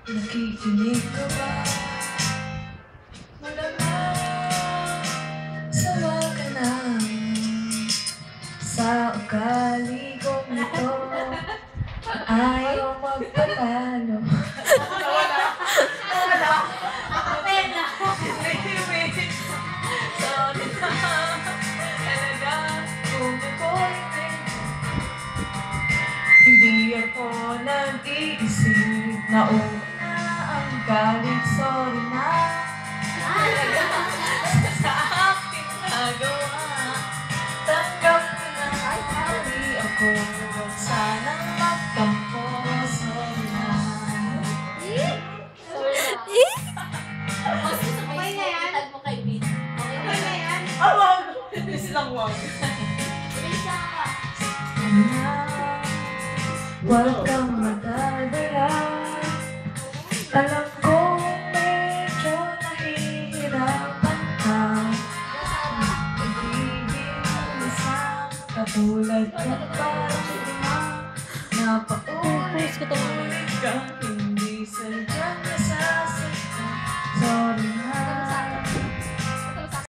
Nakikinig ka ba? Malamang sawa ka na sa ugali kong ito. Ayaw magpatalo. Nawala. Nakapela. Sorry na. Talaga kumukulit. Hindi ako nag-iisip na una ang galit. Sorry na. Sa aking nagawa. Tanggap ko na mali ako. Huwag sanang magtampo. Sorry na. Okay na yan. Tag mo kay Beat. Okay na yan. Wag! Please lang wag. Bilis na ka. Huwag kang madadala. Alam ko medyo nahihirapan ka. Nagiging isang katulad ko parang ina. Napaulit ka hindi sadya.